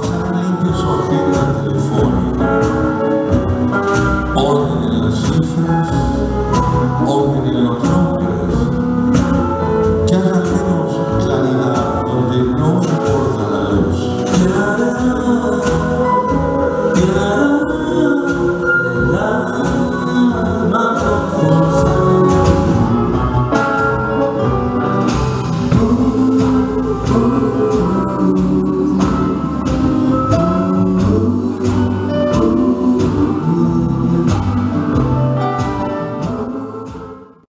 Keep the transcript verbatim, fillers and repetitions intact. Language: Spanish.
pasar limpio su agenda telefónica. Orden en las cifras